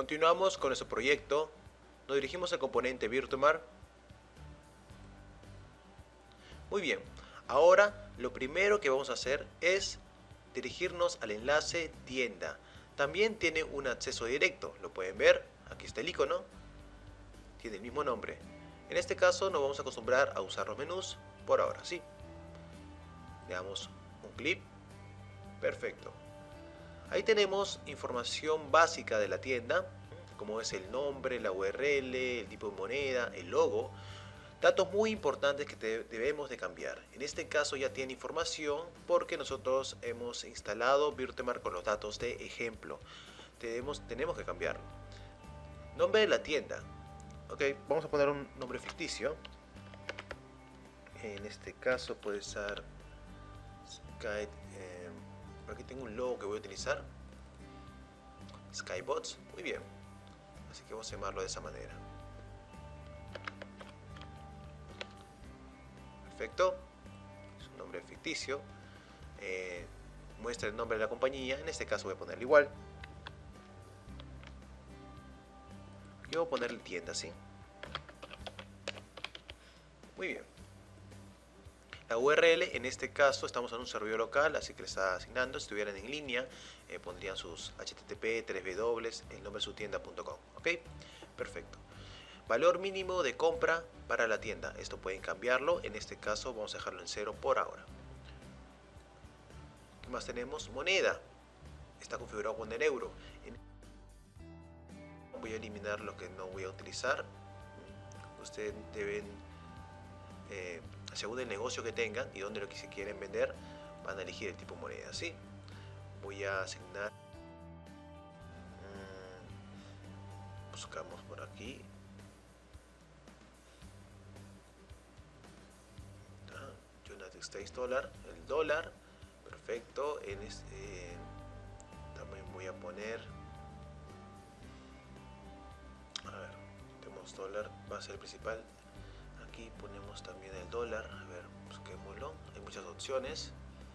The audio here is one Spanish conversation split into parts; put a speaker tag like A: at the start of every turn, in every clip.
A: Continuamos con nuestro proyecto. Nos dirigimos al componente Virtumar. Muy bien, ahora lo primero que vamos a hacer es dirigirnos al enlace tienda. También tiene un acceso directo, lo pueden ver, aquí está el icono, tiene el mismo nombre. En este caso nos vamos a acostumbrar a usar los menús por ahora, sí. Le damos un clic, perfecto. Ahí tenemos información básica de la tienda, como es el nombre, la URL, el tipo de moneda, el logo. Datos muy importantes que debemos de cambiar. En este caso ya tiene información porque nosotros hemos instalado Virtumar con los datos de ejemplo. Tenemos que cambiarlo. Nombre de la tienda. Ok, vamos a poner un nombre ficticio. En este caso puede ser Sky. Por aquí tengo un logo que voy a utilizar. Skybots. Muy bien. Así que vamos a llamarlo de esa manera. Perfecto, es un nombre ficticio, muestra el nombre de la compañía, en este caso voy a ponerle igual. Yo voy a ponerle tienda, ¿sí? Muy bien. La URL, en este caso estamos en un servidor local, así que le está asignando. Si estuvieran en línea, pondrían sus http, 3w, el nombre de su tienda.com, ¿ok? Perfecto. Valor mínimo de compra para la tienda. Esto pueden cambiarlo. En este caso vamos a dejarlo en 0 por ahora. ¿Qué más tenemos? Moneda. Está configurado con el euro. Voy a eliminar lo que no voy a utilizar. Ustedes deben, según el negocio que tengan y dónde lo que se quieren vender, van a elegir el tipo de moneda. ¿Sí? Voy a asignar. Buscamos por aquí. United States Dollar, el dólar, perfecto. En este, también voy a poner, a ver, tenemos dólar, va a ser el principal. Aquí ponemos también el dólar, a ver, busquémoslo, hay muchas opciones.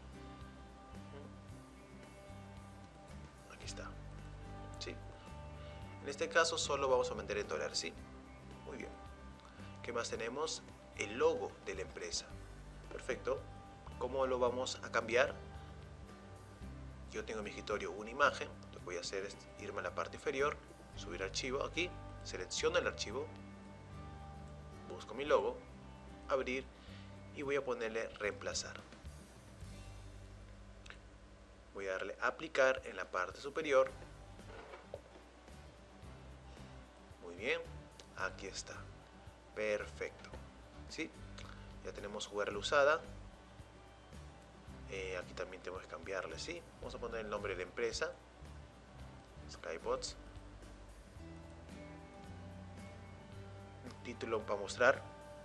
A: Aquí está, ¿sí? En este caso solo vamos a vender en dólar, ¿sí? Muy bien. ¿Qué más tenemos? El logo de la empresa. Perfecto. ¿Cómo lo vamos a cambiar? Yo tengo en mi escritorio una imagen. Lo que voy a hacer es irme a la parte inferior, subir archivo aquí, selecciono el archivo, busco mi logo, abrir y voy a ponerle reemplazar. Voy a darle aplicar en la parte superior. Muy bien, aquí está. Perfecto. ¿Sí? Ya tenemos URL usada. Aquí también tenemos que cambiarle, ¿sí? Vamos a poner el nombre de la empresa, Skybots. Título para mostrar.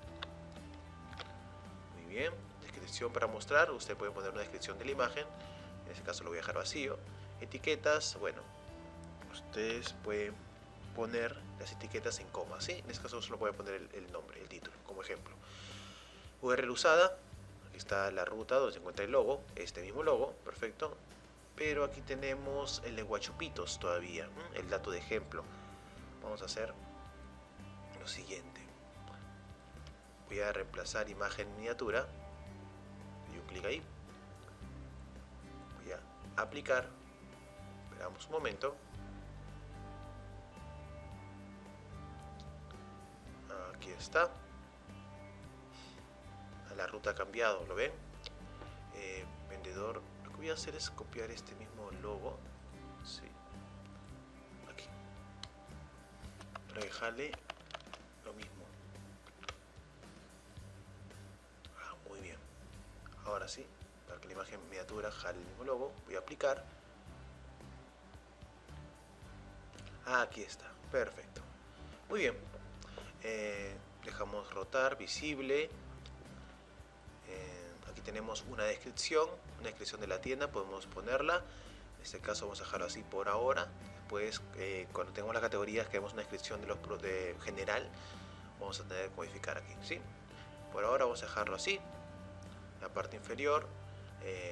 A: Muy bien. Descripción para mostrar. Usted puede poner una descripción de la imagen. En este caso lo voy a dejar vacío. Etiquetas, bueno, ustedes pueden poner las etiquetas en coma, ¿sí? En este caso solo voy a poner el nombre, el título, como ejemplo. URL usada. Aquí está la ruta donde se encuentra el logo, este mismo logo, perfecto. Pero aquí tenemos el de Huachupitos todavía, el dato de ejemplo. Vamos a hacer lo siguiente. Voy a reemplazar imagen miniatura. Y un clic ahí. Voy a aplicar. Esperamos un momento. Aquí está. La ruta ha cambiado, ¿lo ven? Vendedor, lo que voy a hacer es copiar este mismo logo, sí, aquí, para dejarle lo mismo. Muy bien. Ahora sí, para que la imagen miniatura jale el mismo logo, voy a aplicar. Aquí está, perfecto. Muy bien. Dejamos rotar, visible. Aquí tenemos una descripción de la tienda, podemos ponerla. En este caso vamos a dejarlo así por ahora. Después, cuando tengamos las categorías, que vemos una descripción de general, vamos a tener que modificar aquí, ¿sí? Por ahora vamos a dejarlo así. La parte inferior,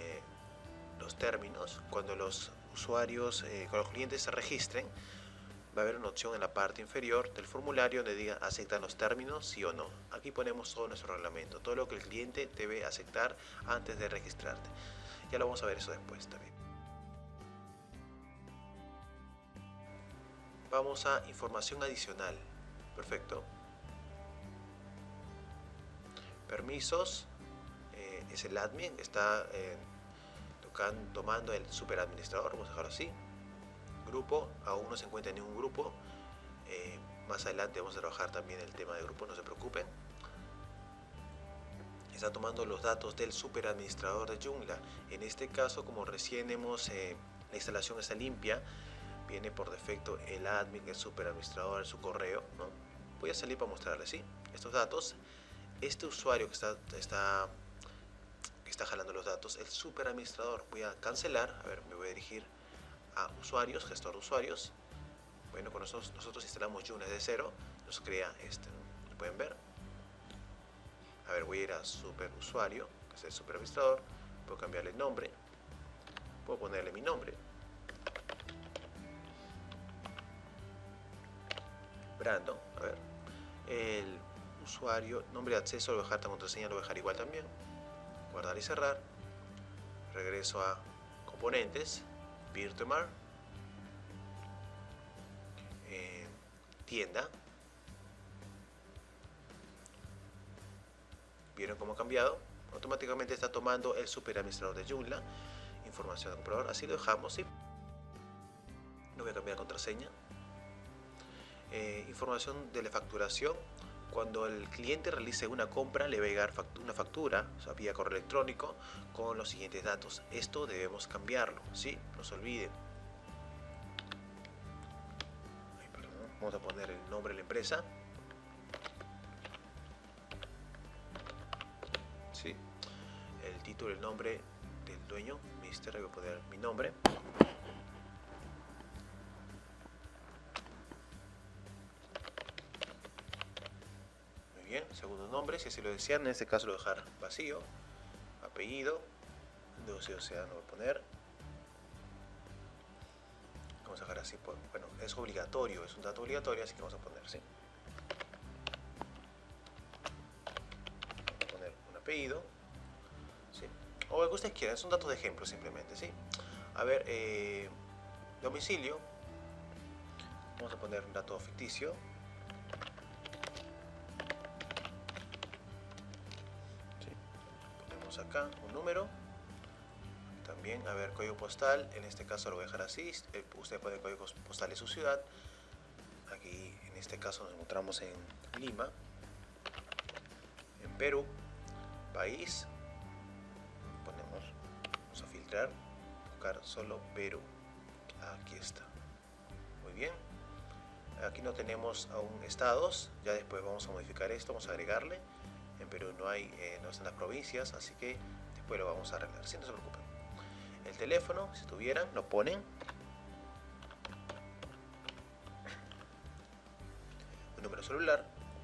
A: los términos, cuando los usuarios, cuando los clientes se registren, va a haber una opción en la parte inferior del formulario donde diga aceptan los términos, sí o no. Aquí ponemos todo nuestro reglamento, todo lo que el cliente debe aceptar antes de registrarte. Ya lo vamos a ver eso después también. Vamos a información adicional. Perfecto. Permisos. Es el admin, está tomando el superadministrador, vamos a dejarlo así. Grupo, aún no se encuentra en ningún grupo. Más adelante vamos a trabajar también el tema de grupo, no se preocupen. Está tomando los datos del superadministrador de Joomla. En este caso, como recién la instalación está limpia, viene por defecto el admin, el superadministrador, su correo, ¿no? Voy a salir para mostrarles, ¿sí? Estos datos. Este usuario que está jalando los datos, el superadministrador, voy a cancelar, a ver, me voy a dirigir a usuarios, gestor de usuarios. Bueno, con nosotros instalamos Joomla desde cero, nos crea este, ¿no? ¿Lo pueden ver? A ver, voy a ir a superusuario, que es el superadministrador, puedo cambiarle el nombre, puedo ponerle mi nombre, Brandon, a ver, el usuario, nombre de acceso, lo voy a dejar, contraseña lo voy a dejar igual también, guardar y cerrar, regreso a componentes, Virtuemar, tienda, vieron cómo ha cambiado, automáticamente está tomando el superadministrador de Joomla, información de comprador, así lo dejamos, ¿sí? No voy a cambiar la contraseña. Información de la facturación. Cuando el cliente realice una compra le va a llegar una factura, o sea, vía correo electrónico con los siguientes datos. Esto debemos cambiarlo, ¿sí? No se olviden. Vamos a poner el nombre de la empresa, ¿sí? El título, el nombre del dueño, Mister, voy a poner mi nombre. Bien, segundo nombre, si así lo desean, en este caso lo voy a dejar vacío. Apellido, negocio ciudadano voy a poner. Vamos a dejar así, bueno, es obligatorio, es un dato obligatorio, así que vamos a poner, ¿sí? Vamos a poner un apellido, ¿sí? O el que ustedes quieran, es un dato de ejemplo simplemente, ¿sí? A ver, domicilio, vamos a poner un dato ficticio. Acá un número también, a ver, código postal, en este caso lo voy a dejar así, usted puede código postal de su ciudad. Aquí en este caso nos encontramos en Lima, en Perú. País, vamos a filtrar, buscar solo Perú, aquí está, muy bien. Aquí no tenemos aún estados, ya después vamos a modificar esto, vamos a agregarle. En Perú no están las provincias, así que después lo vamos a arreglar, si no se preocupen. El teléfono, si tuvieran, lo ponen. Un número celular.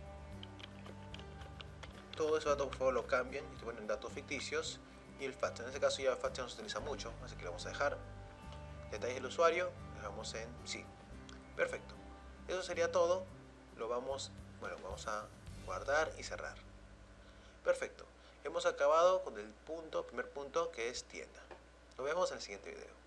A: Todo eso datos por favor lo cambian y te ponen datos ficticios. Y el fax, en este caso ya el fax no se utiliza mucho, así que lo vamos a dejar. Detalles del usuario, dejamos en sí. Perfecto. Eso sería todo. Vamos a guardar y cerrar. Perfecto, hemos acabado con el primer punto que es tienda. Nos vemos en el siguiente video.